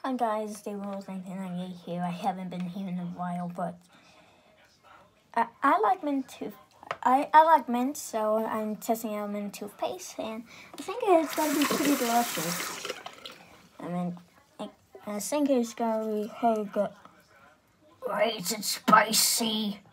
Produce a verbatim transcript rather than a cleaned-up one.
Hi guys, Dave Rose nineteen ninety-eight here. I haven't been here in a while, but I, I like mint tooth. I, I like mint, so I'm testing out mint toothpaste, and I think it's gonna be pretty delicious. I mean, I, I think it's gonna be pretty good. Why is it spicy?